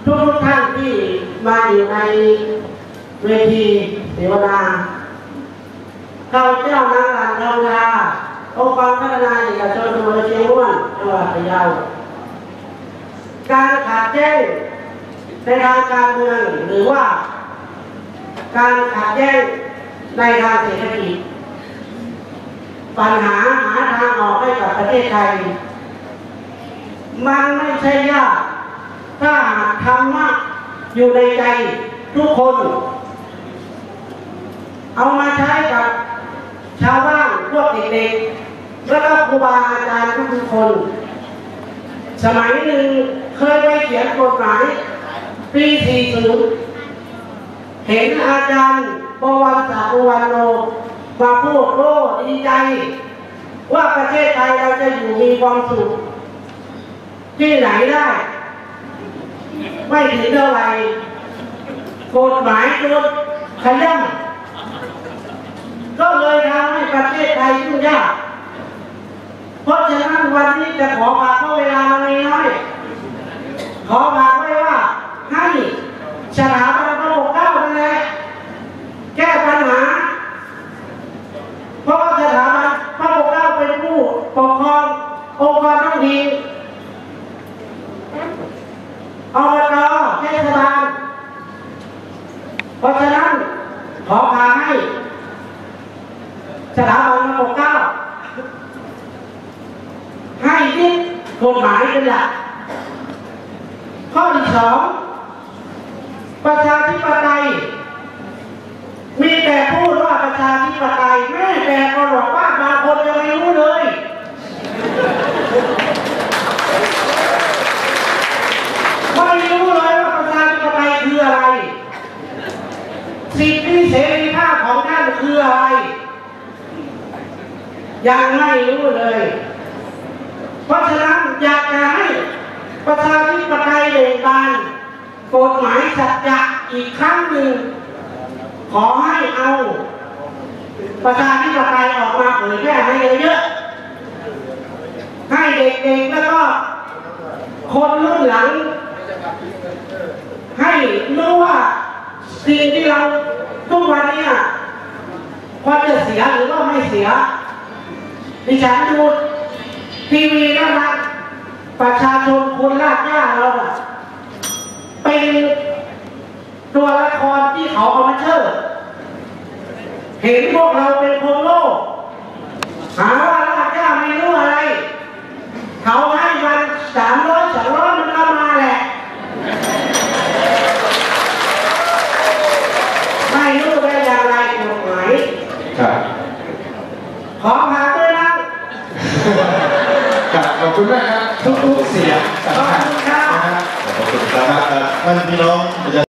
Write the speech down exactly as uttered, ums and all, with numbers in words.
ทุกท่านที่มาอยู่ในเวทีเสวนาข้าพเจ้านางหลานทองทาองค์กรพัฒนาเอกชนจังหวัดเชียงม่วนจังหวัดพะเยาการขัดแย้งในทางการเมืองหรือว่าการขัดแย้งในทางเศรษฐกิจปัญหาหาทางออกให้กับประเทศไทยมันไม่ใช่ยากถ้าหากธรรมะอยู่ในใจทุกคนเอามาใช้กับชาวบ้านพวกเด็กๆและก็ครูบาอาจารย์ทุกคนสมัยหนึ่งเคยไปเขียนกฎหมายปีสี่สิบเห็นอาจารย์ปวัญศักดิ์ อุวันโนมาพูดโอ้ดีใจว่าประเทศไทยเราจะอยู่มีความสุขที่ไหนได้ไม่ถึงเท่าไหร่กฎหมายโดนขย่ำก็เลยทำให้ประเทศไทยยุ่งยากเพราะฉะนั้นวันนี้จะขอฝากเพราะเวลาเราไม่น้อยขอฝากไว้ว่าให้สถาบันพระปกเกล้านั่นแหละแก้ปัญหาเพราะว่าสถาบันพระปกเกล้าเป็นผู้ปกครององค์กรท้องถิ่นอบต.เทศบาลเพราะฉะนั้นขอพาให้สถาบันพระปกเกล้าให้ยึดกฎหมายเป็นหลักข้อที่สองประชาธิปไตยมีแต่พูดว่าประชาธิปไตยแม่แต่ก็บอกว่าบางคนยังไม่รู้เลยไม่รู้เลยว่าประชาธิปไตยคืออะไรสิทธิเสรีภาพของท่านคืออะไรยังไม่รู้เลยเพราะฉะนั้นอยากจะให้ประชาธิปไตยเบ่งบานกฎหมายสัจจะอีกครั้งหนึ่งขอให้เอาประชาธิปไตยออกมาเผยแพร่ให้เยอะๆให้เด็กๆแล้วก็คนรุ่นหลังให้รู้ว่าสิ่งที่เราทุกวันนี้ควรจะเสียหรือว่าไม่เสียดิฉันดูทีวีแล้วนะประชาชนคนลากย่าเราเป็นตัวละครที่เขาเอามาเชิดเห็นพวกเราเป็นคนโง่หาว่าลากย่าไม่รู้อะไรเขาให้มันสามร้อยสามร้อยมันก็มาแหละไม่รู้ได้อย่างไรกฎหมายขอพาด้วยนะขอบคุณมากครับทุกๆเสียงสำคัญนะครับขอบคุณครับท่านพี่น้อง